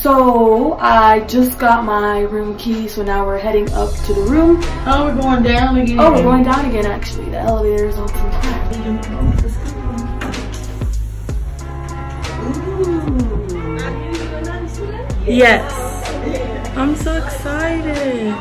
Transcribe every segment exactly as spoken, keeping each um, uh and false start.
So I just got my room key, so now we're heading up to the room. Oh, we're going down again. Oh, we're going down again actually. The elevator is on some time. Yes. I'm so excited.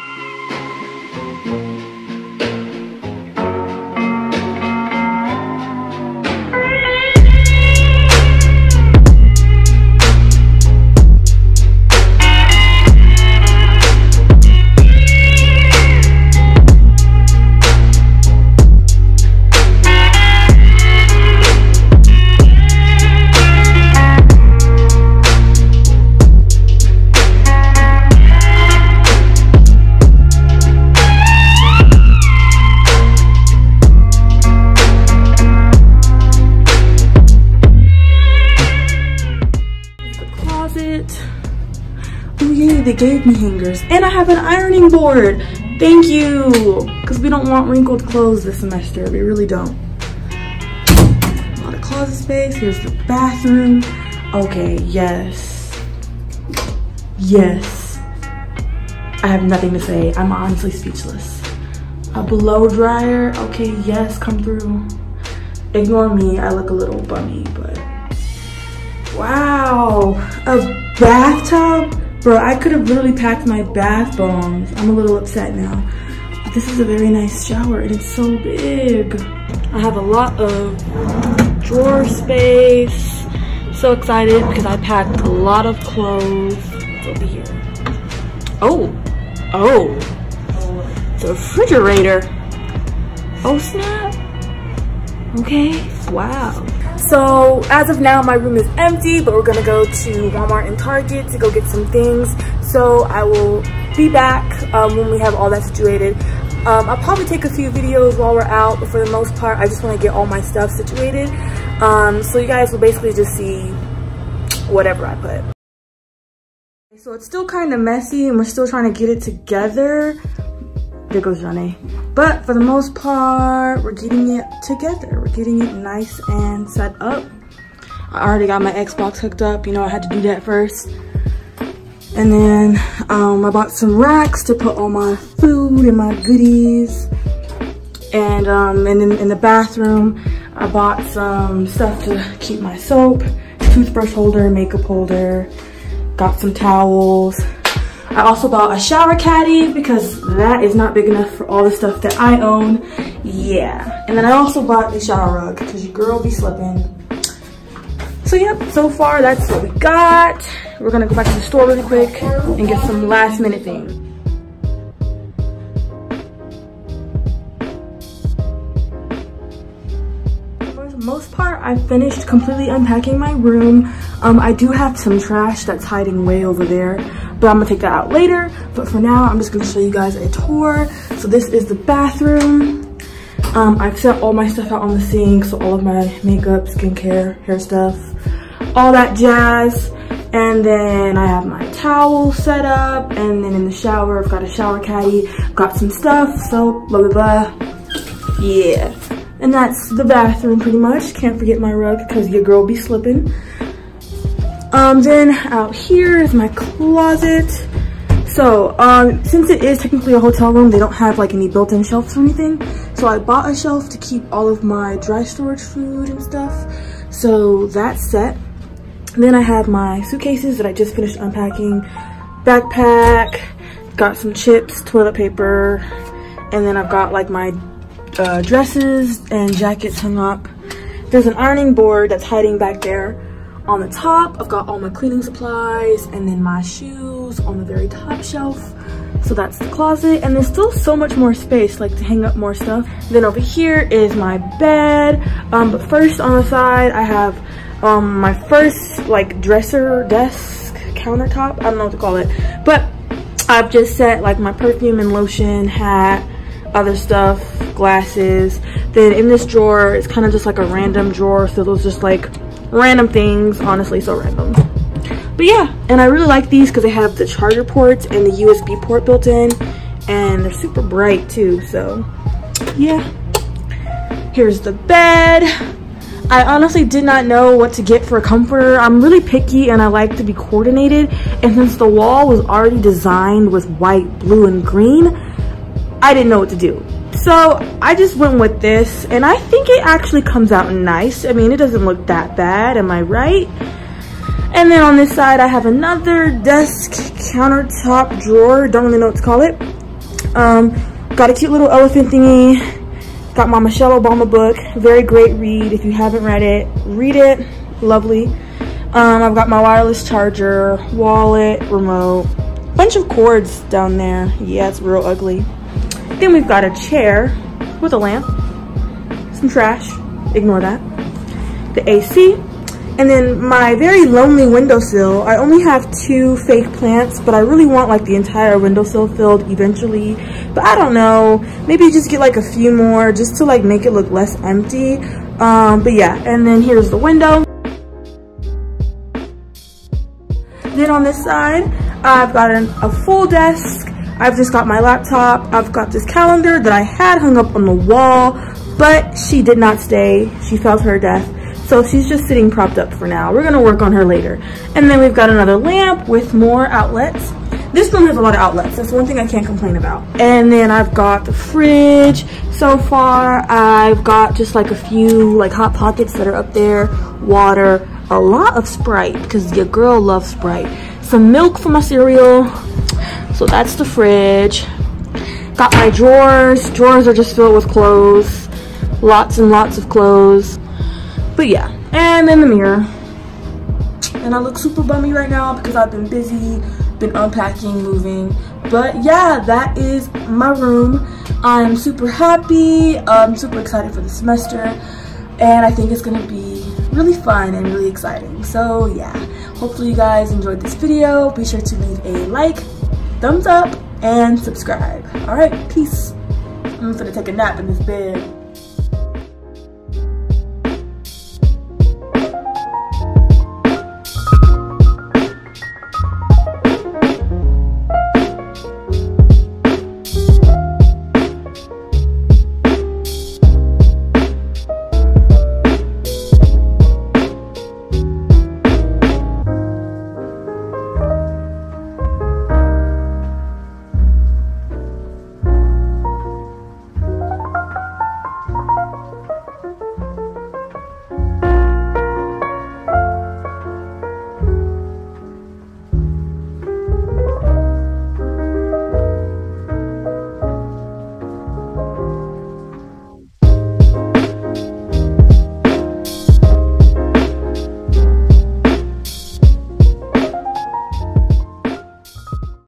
Oh yeah, they gave me hangers. And I have an ironing board. Thank you. Because we don't want wrinkled clothes this semester. We really don't. A lot of closet space. Here's the bathroom. Okay, yes. Yes. I have nothing to say. I'm honestly speechless. A blow dryer. Okay, yes, come through. Ignore me. I look a little bummy, but wow. A bathtub? Bro, I could have literally packed my bath bombs. I'm a little upset now. But this is a very nice shower and it's so big. I have a lot of drawer space. So excited because I packed a lot of clothes. It's over here. Oh, oh, it's a refrigerator. Oh snap. Okay, wow. So as of now, my room is empty, but we're gonna go to Walmart and Target to go get some things. So I will be back um, when we have all that situated. Um, I'll probably take a few videos while we're out, but for the most part, I just wanna get all my stuff situated. Um, so you guys will basically just see whatever I put. So it's still kind of messy and we're still trying to get it together. There goes Jonelle. But for the most part, we're getting it together. We're getting it nice and set up. I already got my Xbox hooked up. You know, I had to do that first. And then um, I bought some racks to put all my food and my goodies. And, um, and then in the bathroom, I bought some stuff to keep my soap, toothbrush holder, makeup holder, got some towels. I also bought a shower caddy because that is not big enough for all the stuff that I own. Yeah. And then I also bought a shower rug because your girl be slipping. So yep, so far that's what we got. We're gonna go back to the store really quick and get some last minute things. For the most part, I finished completely unpacking my room. Um, I do have some trash that's hiding way over there, but I'm gonna take that out later. But for now, I'm just gonna show you guys a tour. So this is the bathroom. Um, I've set all my stuff out on the sink, so all of my makeup, skincare, hair stuff, all that jazz. And then I have my towel set up, and then in the shower, I've got a shower caddy, got some stuff, soap, blah, blah, blah. Yeah. And that's the bathroom pretty much. Can't forget my rug because your girl be slipping. Um, then out here is my closet. So, um, since it is technically a hotel room, they don't have like any built-in shelves or anything. So I bought a shelf to keep all of my dry storage food and stuff. So that's set. Then I have my suitcases that I just finished unpacking. Backpack, got some chips, toilet paper, and then I've got like my uh, dresses and jackets hung up. There's an ironing board that's hiding back there. On the top, I've got all my cleaning supplies and then my shoes on the very top shelf. So that's the closet, and there's still so much more space, like to hang up more stuff. Then over here is my bed. Um, but first on the side, I have um, my first like dresser, desk, countertop. I don't know what to call it, but I've just set like my perfume and lotion, hat, other stuff, glasses. Then in this drawer, it's kind of just like a random drawer. So those just like random things, honestly, so random. But yeah, and I really like these because they have the charger ports and the U S B port built in, and they're super bright too. So yeah, here's the bed. I honestly did not know what to get for a comforter. I'm really picky and I like to be coordinated. And since the wall was already designed with white, blue, and green, I didn't know what to do. So I just went with this and I think it actually comes out nice. I mean, it doesn't look that bad, am I right? And then on this side, I have another desk countertop drawer. Don't really know what to call it. Um, got a cute little elephant thingy. Got my Michelle Obama book. Very great read. If you haven't read it, read it. Lovely. Um, I've got my wireless charger, wallet, remote. Bunch of cords down there. Yeah, it's real ugly. Then we've got a chair with a lamp. Some trash. Ignore that. The A C. And then my very lonely windowsill. I only have two fake plants, but I really want like the entire windowsill filled eventually. But I don't know, maybe just get like a few more just to like make it look less empty. Um, but yeah, and then here's the window. Then on this side, I've got an, a full desk. I've just got my laptop. I've got this calendar that I had hung up on the wall, but she did not stay. She fell to her death. So she's just sitting propped up for now. We're gonna work on her later. And then we've got another lamp with more outlets. This room has a lot of outlets. That's one thing I can't complain about. And then I've got the fridge. So far, I've got just like a few like hot pockets that are up there. Water, a lot of Sprite, because your girl loves Sprite. Some milk for my cereal. So that's the fridge. Got my drawers. Drawers are just filled with clothes. Lots and lots of clothes. But yeah, and then the mirror. And I look super bummy right now because I've been busy, been unpacking, moving. But yeah, that is my room. I'm super happy. I'm super excited for the semester. And I think it's gonna be really fun and really exciting. So yeah, hopefully you guys enjoyed this video. Be sure to leave a like, thumbs up, and subscribe. All right, peace. I'm gonna take a nap in this bed.